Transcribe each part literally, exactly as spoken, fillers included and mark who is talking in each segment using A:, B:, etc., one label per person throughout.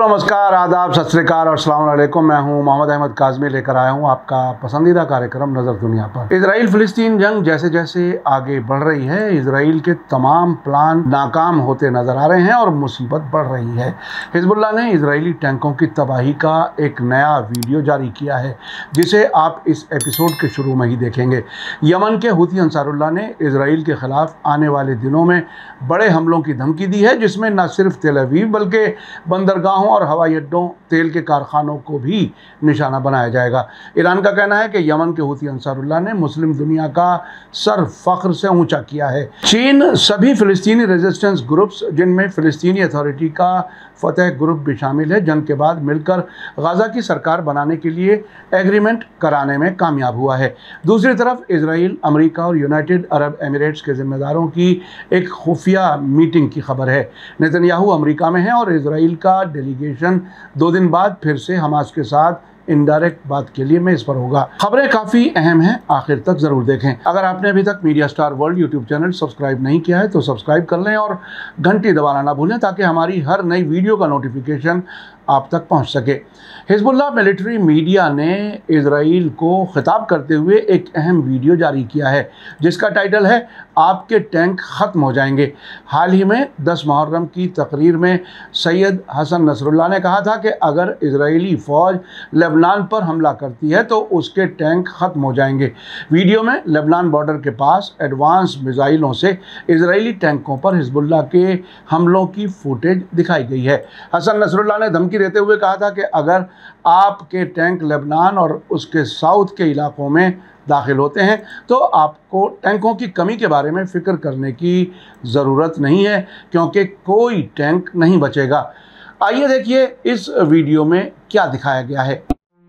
A: नमस्कार, आदाब, सत श्री अकाल और अस्सलाम वालेकुम। मैं हूं मोहम्मद अहमद काज़मी, लेकर आया हूं आपका पसंदीदा कार्यक्रम नज़र दुनिया पर। इजराइल फ़िलिस्तीन जंग जैसे जैसे आगे बढ़ रही है, इजराइल के तमाम प्लान नाकाम होते नज़र आ रहे हैं और मुसीबत बढ़ रही है। हिजबुल्लाह ने इजरायली टैंकों की तबाही का एक नया वीडियो जारी किया है, जिसे आप इस एपिसोड के शुरू में ही देखेंगे। यमन के हुती अंसारुल्लाह ने इजराइल के ख़िलाफ़ आने वाले दिनों में बड़े हमलों की धमकी दी है, जिसमें न सिर्फ तेल अवीव बल्कि बंदरगाहों और हवाई अड्डों, तेल के कारखानों को भी निशाना बनाया जाएगा। ईरान का कहना है कि यमन के हुती अंसारुल्लाह ने मुस्लिम दुनिया का सर फख्र से ऊंचा किया है। चीन सभी फ़िलिस्तीनी रेजिस्टेंस ग्रुप्स, जिनमें फ़िलिस्तीनी अथॉरिटी का फतह ग्रुप भी शामिल है, जंग के बाद मिलकर गाज़ा की सरकार बनाने के लिए एग्रीमेंट कराने में कामयाब हुआ है। दूसरी तरफ इजराइल, अमेरिका और यूनाइटेड अरब एमिरेट्स के जिम्मेदारों की एक खुफिया मीटिंग की खबर है। नेतन्याहू अमेरिका में है और इजराइल का डेलीगेशन दो दिन बाद फिर से हमास के साथ इनडायरेक्ट बात के लिए मेज़ पर होगा। खबरें काफ़ी अहम हैं, आखिर तक ज़रूर देखें। अगर आपने अभी तक media star world YouTube channel subscribe नहीं किया है तो सब्सक्राइब कर लें और घंटी दबाना ना भूलें, ताकि हमारी हर नई वीडियो का नोटिफिकेशन आप तक पहुंच सके। हिजबुल्लाह मिलिट्री मीडिया ने इजराइल को खिताब करते हुए एक अहम वीडियो जारी किया है, जिसका टाइटल है आपके टैंक ख़त्म हो जाएंगे। हाल ही में दस मुहर्रम की तकरीर में सैयद हसन नसरुल्लाह ने कहा था कि अगर इजरायली फ़ौज लेबनान पर हमला करती है तो उसके टैंक ख़त्म हो जाएंगे। वीडियो में लेबनान बॉर्डर के पास एडवांस मिसाइलों से इजरायली टैंकों पर हिजबुल्लाह के हमलों की फुटेज दिखाई गई है। हसन नसरुल्लाह ने धमकी देते हुए कहा था कि अगर आपके टैंक लेबनान और उसके साउथ के इलाकों में दाखिल होते हैं तो आपको टैंकों की कमी के बारे में फ़िक्र करने की ज़रूरत नहीं है, क्योंकि कोई टैंक नहीं बचेगा। आइए देखिए इस वीडियो में क्या दिखाया गया है।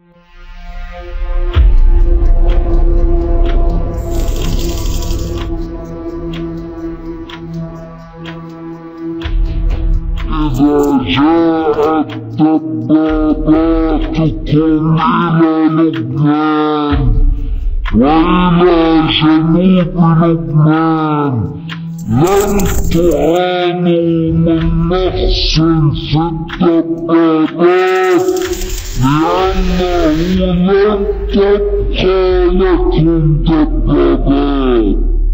B: وإلى جنوب لبنان لن تعانوا من نقص في الدبابات، لأنه لن تبقى لكم دبابات.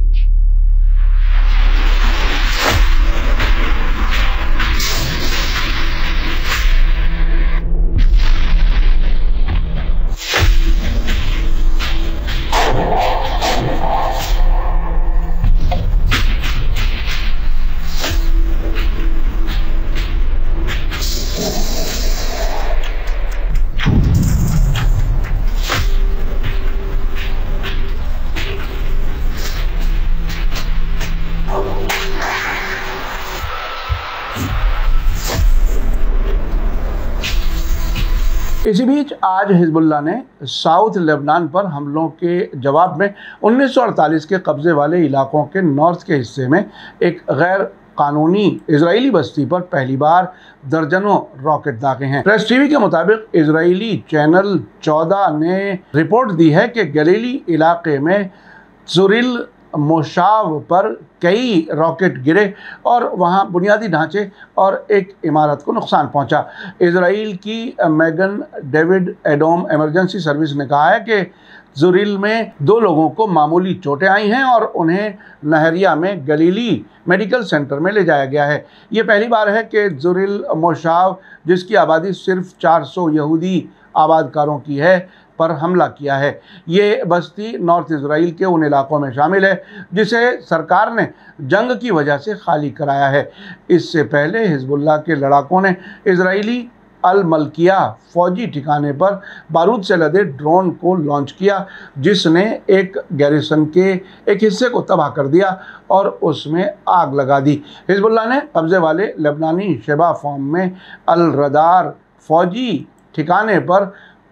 A: इसी बीच आज हिजबुल्लाह ने साउथ लेबनान पर हमलों के जवाब में उन्नीस सौ अड़तालीस के कब्ज़े वाले इलाकों के नॉर्थ के हिस्से में एक गैर कानूनी इजरायली बस्ती पर पहली बार दर्जनों रॉकेट दागे हैं। प्रेस टीवी के मुताबिक इजरायली चैनल चौदह ने रिपोर्ट दी है कि गलीली इलाके में जुरिल मोशाव पर कई रॉकेट गिरे और वहां बुनियादी ढांचे और एक इमारत को नुकसान पहुंचा। इजराइल की Magen David Adom emergency service ने कहा है कि जुरिल में दो लोगों को मामूली चोटें आई हैं और उन्हें नहरिया में गलीली मेडिकल सेंटर में ले जाया गया है। ये पहली बार है कि जुरिल मोशाव, जिसकी आबादी सिर्फ चार सौ यहूदी आबादकारों की है, पर हमला किया है। ये बस्ती नॉर्थ इजराइल के उन इलाकों में शामिल है जिसे सरकार ने जंग की वजह से खाली कराया है। इससे पहले हिजबुल्लाह के लड़ाकों ने इजरायली अल मलकिया फौजी ठिकाने पर बारूद से लदे ड्रोन को लॉन्च किया, जिसने एक गैरिसन के एक हिस्से को तबाह कर दिया और उसमें आग लगा दी। हिजबुल्लाह ने कब्ज़े वाले लेबनानी शेबा फॉर्म में अल रदार फौजी ठिकाने पर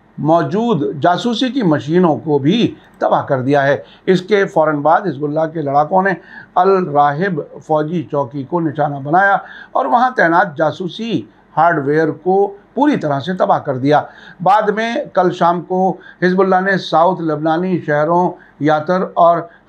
A: मौजूद जासूसी की मशीनों को भी तबाह कर दिया है। इसके फ़ौरन बाद हिजबुल्लाह के लड़ाकों ने अल राहिब फ़ौजी चौकी को निशाना बनाया और वहां तैनात जासूसी हार्डवेयर को पूरी तरह से तबाह कर दिया। बाद में कल शाम को हिजबुल्लाह ने साउथ लेबनानी शहरों यातर और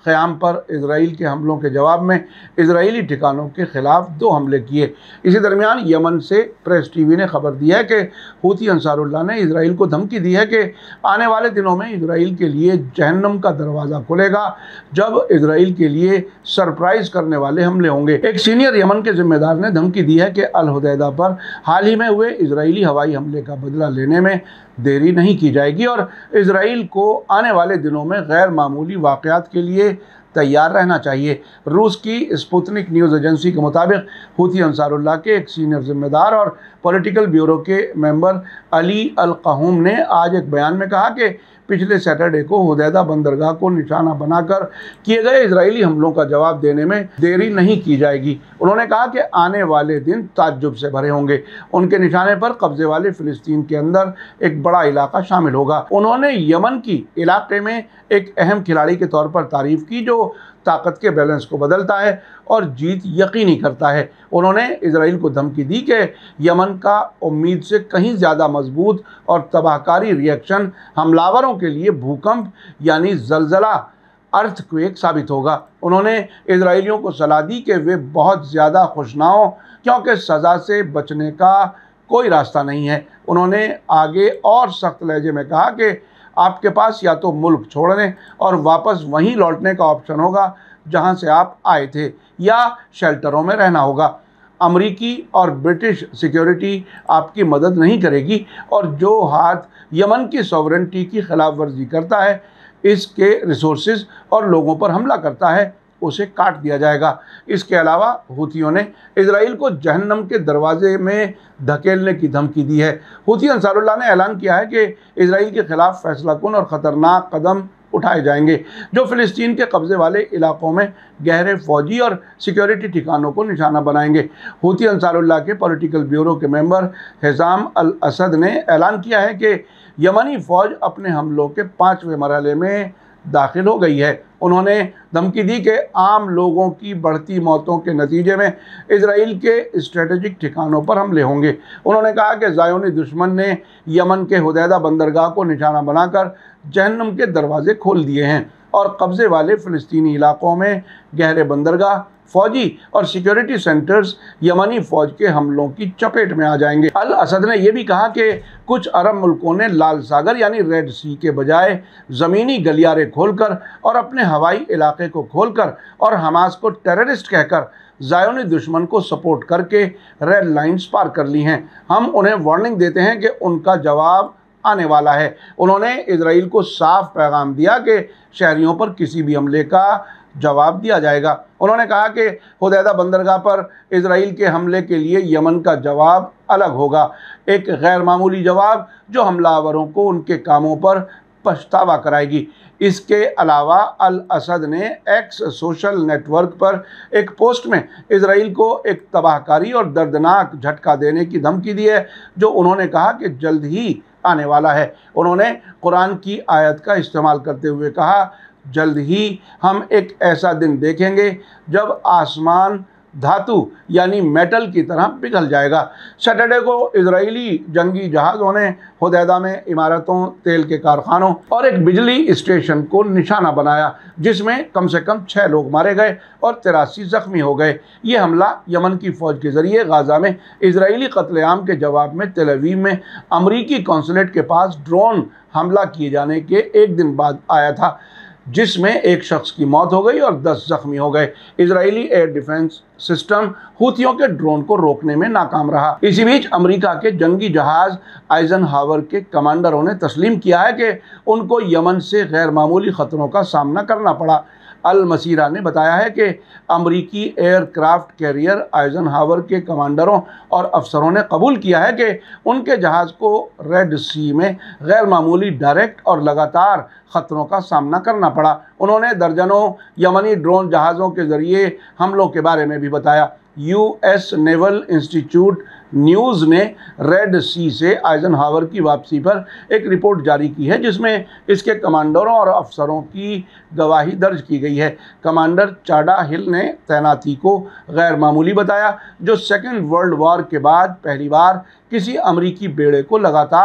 A: क़याम पर इसराइल के हमलों के जवाब में इजरायली ठिकानों के ख़िलाफ़ दो हमले किए। इसी दरमियान यमन से प्रेस टीवी ने खबर दी है कि हूती अंसारुल्लाह ने इसराइल को धमकी दी है कि आने वाले दिनों में इसराइल के लिए जहन्नम का दरवाज़ा खुलेगा जब इसराइल के लिए सरप्राइज़ करने वाले हमले होंगे। एक सीनियर यमन के जिम्मेदार ने धमकी दी है कि अल हुदैदा पर हाल ही में हुए इजरायली हवाई हमले का बदला लेने में देरी नहीं की जाएगी और इसराइल को आने वाले दिनों में गैर मामूली वाक़यात के लिए तैयार रहना चाहिए। रूस की स्पुतनिक न्यूज़ एजेंसी के मुताबिक हूती अंसारुल्लाह के एक सीनियर जिम्मेदार और पॉलिटिकल ब्यूरो के मेंबर अली अल क़हूम ने आज एक बयान में कहा कि पिछले सैटरडे को हुदैदा बंदरगाह को निशाना बनाकर किए गए इजरायली हमलों का जवाब देने में देरी नहीं की जाएगी। उन्होंने कहा कि आने वाले दिन ताज्जुब से भरे होंगे। उनके निशाने पर कब्जे वाले फ़िलिस्तीन के अंदर एक बड़ा इलाका शामिल होगा। उन्होंने यमन की इलाके में एक अहम खिलाड़ी के तौर पर तारीफ़ की जो ताकत के बैलेंस को बदलता है और जीत यकीनी करता है। उन्होंने इसराइल को धमकी दी कि यमन का उम्मीद से कहीं ज़्यादा मजबूत और तबाहकारी रिएक्शन हमलावरों के लिए भूकंप यानी जलजला अर्थक्वेक साबित होगा। उन्होंने इजरायलियों को सलाह दी कि वे बहुत ज़्यादा खुश ना हों क्योंकि सज़ा से बचने का कोई रास्ता नहीं है। उन्होंने आगे और सख्त लहजे में कहा कि आपके पास या तो मुल्क छोड़ने और वापस वहीं लौटने का ऑप्शन होगा जहां से आप आए थे या शेल्टरों में रहना होगा। अमरीकी और ब्रिटिश सिक्योरिटी आपकी मदद नहीं करेगी और जो हाथ यमन की सॉवरेंटी की खिलाफ वर्जी करता है, इसके रिसोर्सेज और लोगों पर हमला करता है, उसे काट दिया जाएगा। इसके अलावा हूतियों ने इजराइल को जहन्नम के दरवाजे में धकेलने की धमकी दी है। हूती अंसारुल्लाह ने ऐलान किया है कि इजराइल के खिलाफ फैसलाकुन और ख़तरनाक कदम उठाए जाएंगे जो फ़िलिस्तीन के कब्ज़े वाले इलाकों में गहरे फौजी और सिक्योरिटी ठिकानों को निशाना बनाएंगे। हूती अंसारुल्लाह के पॉलिटिकल ब्यूरो के मेंबर हिज़ाम अल असद ने ऐलान किया है कि यमनी फ़ौज अपने हमलों के पाँचवें मरहले में दाखिल हो गई है। उन्होंने धमकी दी कि आम लोगों की बढ़ती मौतों के नतीजे में इजराइल के स्ट्रेटेजिक ठिकानों पर हमले होंगे। उन्होंने कहा कि ज़ायोनी दुश्मन ने यमन के हुदैदा बंदरगाह को निशाना बनाकर जहन्नम के दरवाजे खोल दिए हैं और कब्ज़े वाले फ़िलिस्तीनी इलाकों में गहरे बंदरगाह, फौजी और सिक्योरिटी सेंटर्स यमनी फ़ौज के हमलों की चपेट में आ जाएंगे। अल असद ने यह भी कहा कि कुछ अरब मुल्कों ने लाल सागर यानी रेड सी के बजाय ज़मीनी गलियारे खोलकर और अपने हवाई इलाके को खोलकर और हमास को टेररिस्ट कहकर ज़ायोनी दुश्मन को सपोर्ट करके रेड लाइन्स पार कर ली हैं। हम उन्हें वार्निंग देते हैं कि उनका जवाब आने वाला है। उन्होंने इजराइल को साफ पैगाम दिया कि शहरियों पर किसी भी हमले का जवाब दिया जाएगा। उन्होंने कहा कि हुदैदा बंदरगाह पर इजराइल के हमले के लिए यमन का जवाब अलग होगा, एक गैर मामूली जवाब जो हमलावरों को उनके कामों पर पछतावा कराएगी। इसके अलावा अल असद ने एक्स सोशल नेटवर्क पर एक पोस्ट में इजराइल को एक तबाहकारी और दर्दनाक झटका देने की धमकी दी है जो उन्होंने कहा कि जल्द ही आने वाला है। उन्होंने कुरान की आयत का इस्तेमाल करते हुए कहा, जल्द ही हम एक ऐसा दिन देखेंगे जब आसमान धातु यानी मेटल की तरह पिघल जाएगा। सैटरडे को इजरायली जंगी जहाज़ों ने हुदैदा में इमारतों, तेल के कारखानों और एक बिजली स्टेशन को निशाना बनाया जिसमें कम से कम छः लोग मारे गए और तिरासी जख्मी हो गए। ये हमला यमन की फ़ौज के ज़रिए गाज़ा में इजरायली कत्लेआम के जवाब में तेल अवीव में अमरीकी कौंसलेट के पास ड्रोन हमला किए जाने के एक दिन बाद आया था जिसमें एक शख्स की मौत हो गई और दस जख्मी हो गए। इजरायली एयर डिफेंस सिस्टम हूतियों के ड्रोन को रोकने में नाकाम रहा। इसी बीच अमेरिका के जंगी जहाज़ आइजनहावर के कमांडरों ने तस्लीम किया है कि उनको यमन से गैर मामूली ख़तरों का सामना करना पड़ा। अल मसीरा ने बताया है कि अमरीकी एयरक्राफ्ट कैरियर आइजनहावर के कमांडरों और अफसरों ने कबूल किया है कि उनके जहाज़ को रेड सी में गैर मामूली डायरेक्ट और लगातार ख़तरों का सामना करना पड़ा। उन्होंने दर्जनों यमनी ड्रोन जहाज़ों के ज़रिए हमलों के बारे में भी बताया। U S naval institute news ने रेड सी से आइजनहावर की वापसी पर एक रिपोर्ट जारी की है जिसमें इसके कमांडरों और अफसरों की गवाही दर्ज की गई है। कमांडर चाडा हिल ने तैनाती को गैर मामूली बताया जो सेकेंड वर्ल्ड वॉर के बाद पहली बार किसी अमरीकी बेड़े को लगातार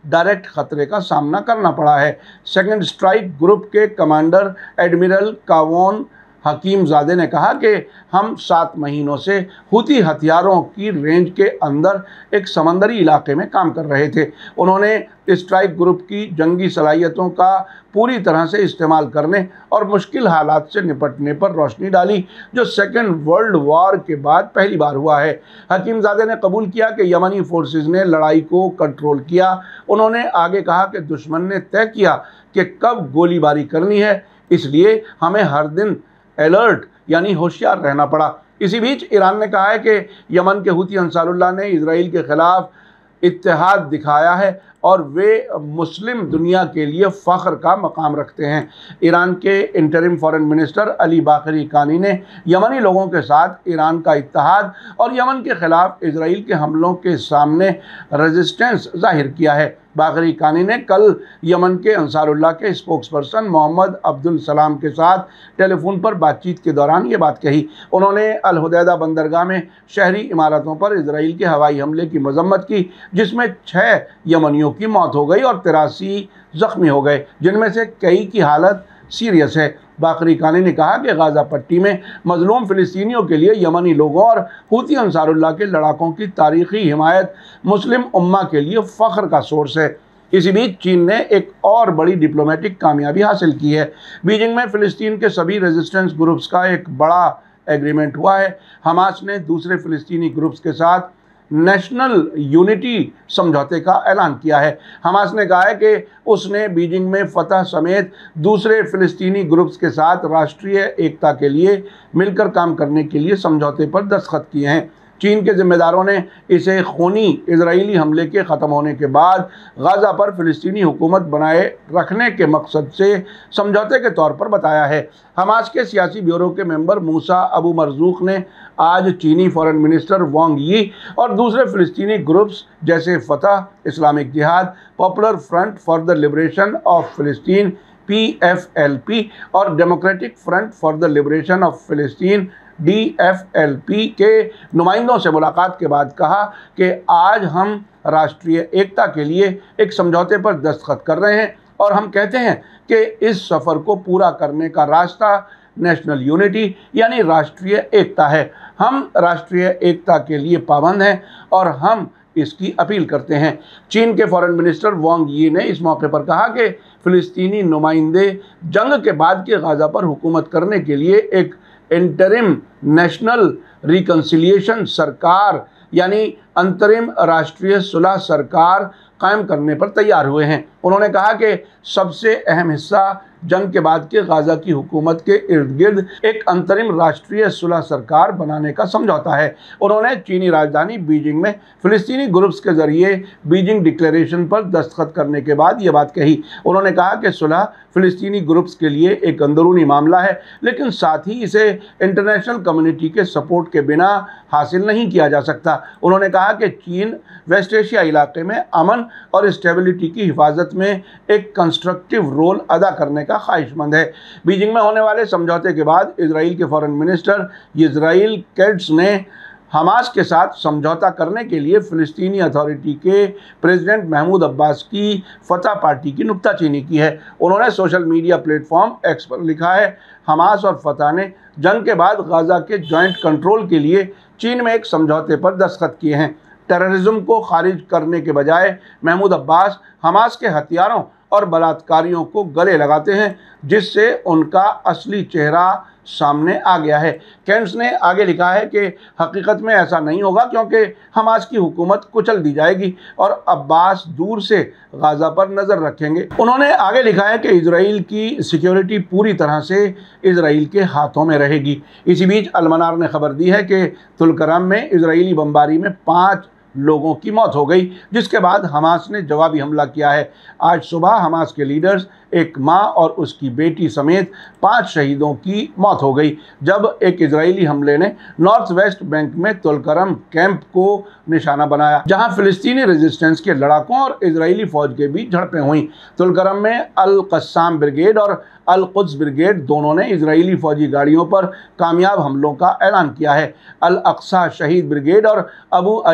A: डायरेक्ट खतरे का सामना करना पड़ा है। सेकंड स्ट्राइक ग्रुप के कमांडर एडमिरल कावोन हकीमजादे ने कहा कि हम सात महीनों से हुती हथियारों की रेंज के अंदर एक समंदरी इलाके में काम कर रहे थे। उन्होंने स्ट्राइक ग्रुप की जंगी सलाहियतों का पूरी तरह से इस्तेमाल करने और मुश्किल हालात से निपटने पर रोशनी डाली, जो सेकेंड वर्ल्ड वॉर के बाद पहली बार हुआ है। हकीमजादे ने कबूल किया कि यमनी फोर्सेस ने लड़ाई को कंट्रोल किया। उन्होंने आगे कहा कि दुश्मन ने तय किया कि कब गोलीबारी करनी है, इसलिए हमें हर दिन अलर्ट यानी होशियार रहना पड़ा। इसी बीच ईरान ने कहा है कि यमन के हुती अंसारुल्लाह ने इजराइल के खिलाफ इत्तेहाद दिखाया है और वे मुस्लिम दुनिया के लिए फ़ख्र का मकाम रखते हैं। ईरान के इंटरिम फॉरेन मिनिस्टर अली बाकरी कानी ने यमनी लोगों के साथ ईरान का इत्तेहाद और यमन के ख़िलाफ़ इजराइल के हमलों के सामने रेजिस्टेंस जाहिर किया है। बाकरी कानी ने कल यमन के अंसारुल्लाह के स्पोक्सपर्सन मोहम्मद अब्दुल सलाम के साथ टेलीफोन पर बातचीत के दौरान ये बात कही। उन्होंने अल हुदैदा बंदरगाह में शहरी इमारतों पर इजराइल के हवाई हमले की मजम्मत की, जिसमें छः यमनियों की मौत हो गई और तिरासी जख्मी हो गए, जिनमें से कई की हालत सीरियस है। बाकरी कानी ने कहा कि गाज़ा पट्टी में मजलूम फ़िलिस्तीनियों के लिए यमनी लोगों और हुती अंसारुल्लाह के लड़ाकों की तारीख़ी हिमायत मुस्लिम उम्मा के लिए फ़ख्र का सोर्स है। इसी बीच चीन ने एक और बड़ी डिप्लोमेटिक कामयाबी हासिल की है। बीजिंग में फ़िलिस्तीन के सभी रेजिस्टेंस ग्रुप्स का एक बड़ा एग्रीमेंट हुआ है। हमास ने दूसरे फ़िलिस्तीनी ग्रुप्स के साथ नेशनल यूनिटी समझौते का ऐलान किया है। हमास ने कहा है कि उसने बीजिंग में फतह समेत दूसरे फ़िलिस्तीनी ग्रुप्स के साथ राष्ट्रीय एकता के लिए मिलकर काम करने के लिए समझौते पर दस्तखत किए हैं। चीन के जिम्मेदारों ने इसे खूनी इजरायली हमले के ख़त्म होने के बाद गाज़ा पर फ़िलिस्तीनी हुकूमत बनाए रखने के मकसद से समझौते के तौर पर बताया है। हमास के सियासी ब्यूरो के मेंबर मूसा अबू मरजूक ने आज चीनी फॉरेन मिनिस्टर वांग यी और दूसरे फ़िलिस्तीनी ग्रुप्स जैसे Fatah, Islamic Jihad, popular front for the liberation of Palestine P F L P और democratic front for the liberation of Palestine D F L P के नुमाइंदों से मुलाकात के बाद कहा कि आज हम राष्ट्रीय एकता के लिए एक समझौते पर दस्तखत कर रहे हैं और हम कहते हैं कि इस सफ़र को पूरा करने का रास्ता नेशनल यूनिटी यानी राष्ट्रीय एकता है। हम राष्ट्रीय एकता के लिए पाबंद हैं और हम इसकी अपील करते हैं। चीन के फॉरेन मिनिस्टर वांग यी ने इस मौके पर कहा कि फ़िलिस्तीनी नुमाइंदे जंग के बाद के गाज़ा पर हुकूमत करने के लिए एक इंटरिम नेशनल रिकन्सिलिएशन सरकार यानी अंतरिम राष्ट्रीय सुलह सरकार कायम करने पर तैयार हुए हैं। उन्होंने कहा कि सबसे अहम हिस्सा जंग के बाद के गाज़ा की हुकूमत के इर्द गिर्द एक अंतरिम राष्ट्रीय सुलह सरकार बनाने का समझौता है। उन्होंने चीनी राजधानी बीजिंग में फ़िलिस्तीनी ग्रुप्स के ज़रिए बीजिंग डिक्लेरेशन पर दस्तखत करने के बाद ये बात कही। उन्होंने कहा कि सुलह फ़िलिस्तीनी ग्रुप्स के लिए एक अंदरूनी मामला है, लेकिन साथ ही इसे इंटरनेशनल कम्युनिटी के सपोर्ट के बिना हासिल नहीं किया जा सकता। उन्होंने कहा कि चीन वेस्ट एशिया इलाके में अमन और स्टेबिलिटी की हिफाजत में एक कंस्ट्रक्टिव रोल अदा करने का ख्वाहिशमंद है। बीजिंग में होने वाले समझौते के बाद इजराइल के फॉरेन मिनिस्टर इजराइल केट्स ने हमास के साथ समझौता करने के लिए फ़िलिस्तीनी अथॉरिटी के प्रेसिडेंट महमूद अब्बास की फतह पार्टी की नुक्ताचीनी की है। उन्होंने सोशल मीडिया प्लेटफॉर्म एक्स पर लिखा है, हमास और फतह ने जंग के बाद गाज़ा के जॉइंट कंट्रोल के लिए चीन में एक समझौते पर दस्तखत किए हैं। टेररिज्म को खारिज करने के बजाय महमूद अब्बास हमास के हथियारों और बलात्कारियों को गले लगाते हैं, जिससे उनका असली चेहरा सामने आ गया है। केंट्स ने आगे लिखा है कि हकीकत में ऐसा नहीं होगा, क्योंकि हमास की हुकूमत कुचल दी जाएगी और अब्बास दूर से गाज़ा पर नज़र रखेंगे। उन्होंने आगे लिखा है कि इजराइल की सिक्योरिटी पूरी तरह से इजराइल के हाथों में रहेगी। इसी बीच अलमनार ने खबर दी है कि तुलकरम में इजरायली बमबारी में पाँच लोगों की मौत हो गई, जिसके बाद हमास ने जवाबी हमला किया है। आज सुबह हमास के लीडर्स, एक मां और उसकी बेटी समेत पांच शहीदों की मौत हो गई, जब एक इजरायली हमले ने नॉर्थ वेस्ट बैंक में तुलकरम कैंप को निशाना बनाया, जहां फिलिस्तीनी रेजिस्टेंस के लड़ाकों और इजरायली फौज के बीच झड़पें हुई। तुलकरम में अल कस्साम ब्रिगेड और अल कुद्स ब्रिगेड दोनों ने इजरायली फौजी गाड़ियों पर कामयाब हमलों का ऐलान किया है। अल अक्सा शहीद ब्रिगेड और Abu Ali Mustafa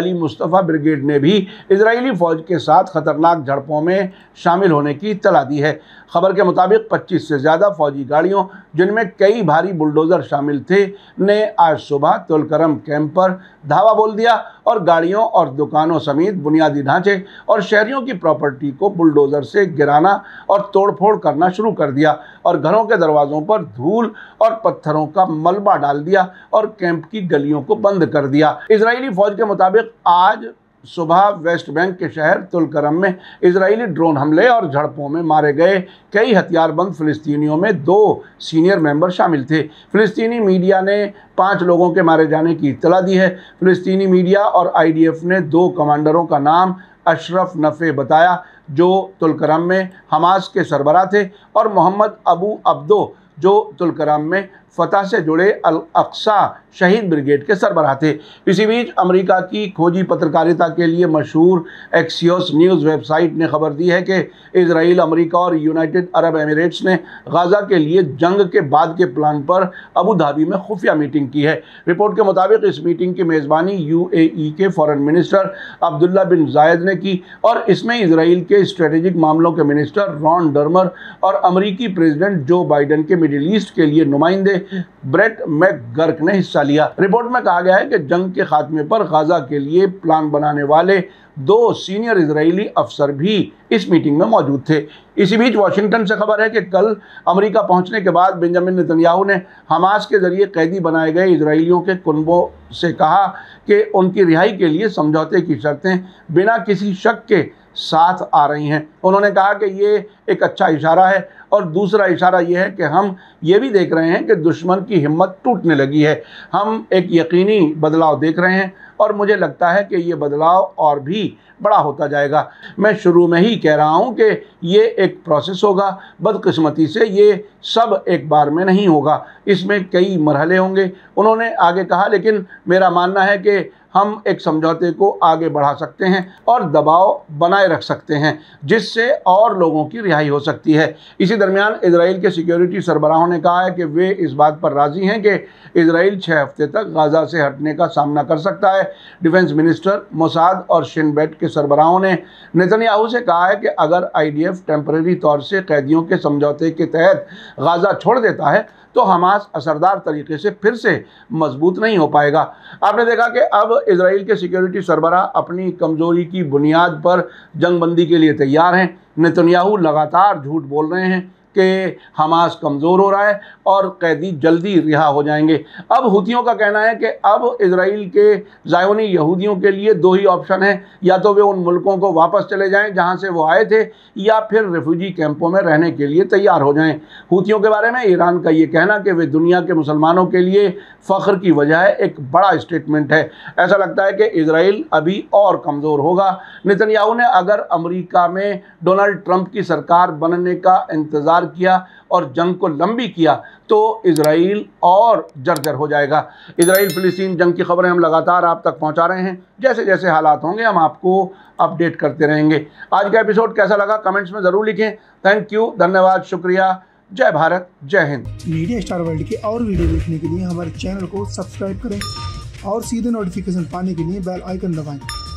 A: Mustafa brigade ने भी इजरायली फौज के साथ खतरनाक झड़पों में शामिल होने की इत्तला दी है। खबर के मुताबिक पच्चीस से ज़्यादा फौजी गाड़ियों, जिनमें कई भारी बुलडोज़र शामिल थे, ने आज सुबह तुलकरम कैंप पर धावा बोल दिया और गाड़ियों और दुकानों समेत बुनियादी ढांचे और शहरियों की प्रॉपर्टी को बुलडोज़र से गिराना और तोड़फोड़ करना शुरू कर दिया और घरों के दरवाज़ों पर धूल और पत्थरों का मलबा डाल दिया और कैंप की गलियों को बंद कर दिया। इजरायली फौज के मुताबिक आज सुबह वेस्ट बैंक के शहर तुलकरम में इजरायली ड्रोन हमले और झड़पों में मारे गए कई हथियारबंद फिलिस्तीनियों में दो सीनियर मेंबर शामिल थे। फिलिस्तीनी मीडिया ने पाँच लोगों के मारे जाने की इत्तला दी है। फिलिस्तीनी मीडिया और आई डी एफ ने दो कमांडरों का नाम अशरफ नफ़े बताया, जो तुलकरम में हमास के सरबराह थे, और मोहम्मद अबू अब्दो, जो तुलकरम में फतह से जुड़े अल अक्सा शहीद ब्रिगेड के सरबराह थे। इसी बीच अमेरिका की खोजी पत्रकारिता के लिए मशहूर एक्सियोस न्यूज़ वेबसाइट ने खबर दी है कि इजराइल, अमेरिका और यूनाइटेड अरब एमिरेट्स ने गाज़ा के लिए जंग के बाद के प्लान पर अबू धाबी में खुफिया मीटिंग की है। रिपोर्ट के मुताबिक इस मीटिंग की मेज़बानी यू ए ई के फॉरेन मिनिस्टर अब्दुल्ला बिन जायद ने की और इसमें इजराइल के स्ट्रेटेजिक मामलों के मिनिस्टर रॉन डर्मर और अमेरिकी प्रेसिडेंट जो बाइडन के मिडिल ईस्ट के लिए नुमाइंदे ब्रेट मैकगर्क ने हिस्सा लिया। रिपोर्ट में कहा गया है कि जंग के खात्मे पर गाज़ा के लिए प्लान बनाने वाले दो सीनियर इजरायली अफसर भी इस मीटिंग में मौजूद थे। इसी बीच वाशिंगटन से खबर है कि कल अमेरिका पहुंचने के बाद बेंजामिन नेतन्याहू ने हमास के जरिए कैदी बनाए गए इजरायलियों के कुनबों से कहा कि उनकी रिहाई के लिए समझौते की शर्तें बिना किसी शक के साथ आ रही हैं। उन्होंने कहा कि ये एक अच्छा इशारा है और दूसरा इशारा यह है कि हम ये भी देख रहे हैं कि दुश्मन की हिम्मत टूटने लगी है। हम एक यकीनी बदलाव देख रहे हैं और मुझे लगता है कि ये बदलाव और भी बड़ा होता जाएगा। मैं शुरू में ही कह रहा हूँ कि ये एक प्रोसेस होगा। बदकिस्मती से ये सब एक बार में नहीं होगा, इसमें कई मरहले होंगे, उन्होंने आगे कहा। लेकिन मेरा मानना है कि हम एक समझौते को आगे बढ़ा सकते हैं और दबाव बनाए रख सकते हैं, जिससे और लोगों की रिहाई हो सकती है। इसी दरमियान इजराइल के सिक्योरिटी सरबराहों ने कहा है कि वे इस बात पर राज़ी हैं कि इजराइल छः हफ्ते तक गाज़ा से हटने का सामना कर सकता है। डिफेंस मिनिस्टर, मोसाद और शिन बेट के सरबराहों ने नेतन्याहू से कहा है कि अगर आई डी एफ टेम्परेरी तौर से कैदियों के समझौते के तहत गाज़ा छोड़ देता है तो हमास असरदार तरीके से फिर से मजबूत नहीं हो पाएगा। आपने देखा कि अब इजराइल के सिक्योरिटी सरबराह अपनी कमज़ोरी की बुनियाद पर जंगबंदी के लिए तैयार हैं। नेतन्याहू लगातार झूठ बोल रहे हैं कि हमास कमज़ोर हो रहा है और कैदी जल्दी रिहा हो जाएंगे। अब हुतियों का कहना है कि अब इजराइल के ज़ायोनी यहूदियों के लिए दो ही ऑप्शन हैं, या तो वे उन मुल्कों को वापस चले जाएं जहां से वो आए थे, या फिर रेफ्यूजी कैंपों में रहने के लिए तैयार हो जाएं। हुतियों के बारे में ईरान का ये कहना कि वे दुनिया के मुसलमानों के लिए फ़ख्र की वजह है, एक बड़ा स्टेटमेंट है। ऐसा लगता है कि इजराइल अभी और कमज़ोर होगा। नेतन्याहू ने अगर अमेरिका में डोनाल्ड ट्रंप की सरकार बनने का इंतज़ार किया और जंग को लंबी किया तो इजराइल और जर्जर हो जाएगा। इजराइल फिलिस्तीन जंग की खबरें हम लगातार आप तक पहुंचा रहे हैं। जैसे जैसे हालात होंगे हम आपको अपडेट करते रहेंगे। आज का एपिसोड कैसा लगा कमेंट्स में ज़रूर लिखें। थैंक यू, धन्यवाद, शुक्रिया। जय भारत, जय हिंद।
C: मीडिया स्टार वर्ल्ड के और वीडियो देखने के लिए हमारे चैनल को सब्सक्राइब करें और सीधे नोटिफिकेशन पाने के लिए बेल आइकन दबाएं।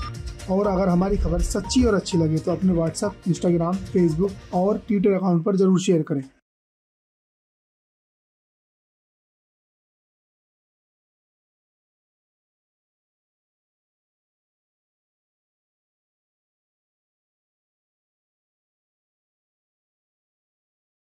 C: और अगर हमारी खबर सच्ची और अच्छी लगे तो अपने व्हाट्सएप, इंस्टाग्राम, फेसबुक और ट्विटर अकाउंट पर जरूर शेयर करें।